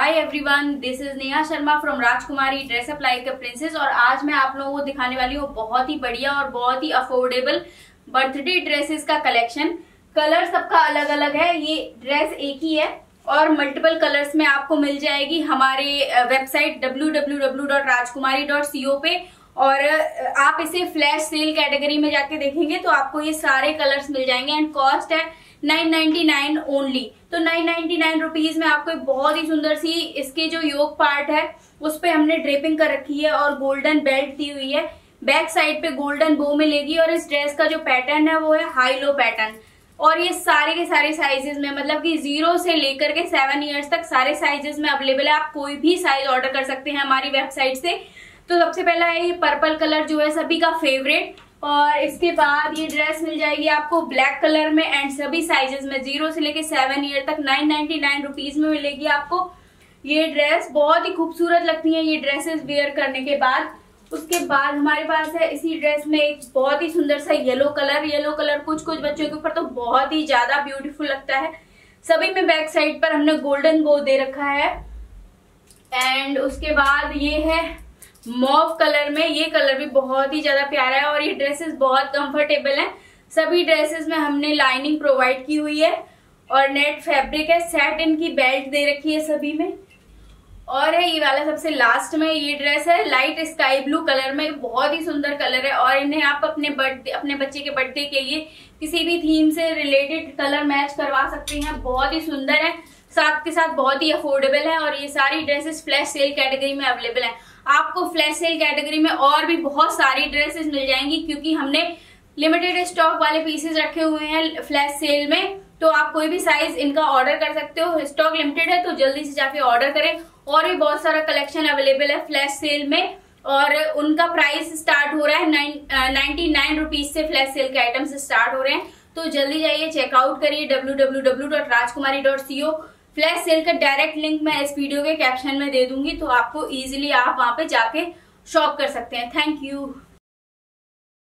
Hi everyone, this is Neha Sharma from Rajkumari dress up like a princess. और आज मैं आप लोगों को दिखाने वाली हूँ बहुत ही बढ़िया और बहुत ही अफोर्डेबल बर्थडे ड्रेसेस का कलेक्शन। कलर सबका अलग अलग है, ये ड्रेस एक ही है और मल्टीपल कलर्स में आपको मिल जाएगी हमारे वेबसाइट www.rajkumari.co पे। और आप इसे फ्लैश सेल कैटेगरी में जाके देखेंगे तो आपको ये सारे कलर्स मिल जाएंगे एंड कॉस्ट है 999 ओनली। तो 999 रुपीज में आपको एक बहुत ही सुंदर सी इसके जो योक पार्ट है उस पे हमने ड्रेपिंग कर रखी है और गोल्डन बेल्ट दी हुई है। बैक साइड पे गोल्डन बो मिलेगी और इस ड्रेस का जो पैटर्न है वो है हाई लो पैटर्न। और ये सारे के सारे साइजेस में, मतलब कि 0 से लेकर के 7 इयर्स तक सारे साइजेस में अवेलेबल है। आप कोई भी साइज ऑर्डर कर सकते हैं हमारी वेबसाइट से। तो सबसे पहला है ये पर्पल कलर जो है सभी का फेवरेट, और इसके बाद ये ड्रेस मिल जाएगी आपको ब्लैक कलर में एंड सभी साइजेस में 0 से लेके 7 ईयर तक 999 रुपीज में मिलेगी आपको। ये ड्रेस बहुत ही खूबसूरत लगती है ये ड्रेसेस वेयर करने के बाद। उसके बाद हमारे पास है इसी ड्रेस में एक बहुत ही सुंदर सा येलो कलर कुछ कुछ बच्चों के ऊपर तो बहुत ही ज्यादा ब्यूटीफुल लगता है। सभी में बैक साइड पर हमने गोल्डन बो दे रखा है। एंड उसके बाद ये है मॉव कलर में, ये कलर भी बहुत ही ज्यादा प्यारा है और ये ड्रेसेस बहुत कंफर्टेबल हैं। सभी ड्रेसेस में हमने लाइनिंग प्रोवाइड की हुई है और नेट फैब्रिक है। सेट इनकी बेल्ट दे रखी है सभी में। और है ये वाला सबसे लास्ट में, ये ड्रेस है लाइट स्काई ब्लू कलर में, बहुत ही सुंदर कलर है और इन्हें आप अपने बच्चे के बर्थडे के लिए किसी भी थीम से रिलेटेड कलर मैच करवा सकते हैं। बहुत ही सुंदर है, साथ के साथ बहुत ही अफोर्डेबल है और ये सारी ड्रेसेस फ्लैश सेल कैटेगरी में अवेलेबल है। आपको फ्लैश सेल कैटेगरी में और भी बहुत सारी ड्रेसेस मिल जाएंगी क्योंकि हमने लिमिटेड स्टॉक वाले पीसेस रखे हुए हैं फ्लैश सेल में। तो आप कोई भी साइज इनका ऑर्डर कर सकते हो। स्टॉक लिमिटेड है तो जल्दी से जाके ऑर्डर करें। और भी बहुत सारा कलेक्शन अवेलेबल है फ्लैश सेल में और उनका प्राइस स्टार्ट हो रहा है 99 रुपीज से। फ्लैश सेल के आइटम्स स्टार्ट हो रहे हैं तो जल्दी जाइए, चेकआउट करिए www.rajkumari.co। फ्लैश सेल का डायरेक्ट लिंक मैं इस वीडियो के कैप्शन में दे दूंगी तो आपको इजीली आप वहां पे जाके शॉप कर सकते हैं। Thank you.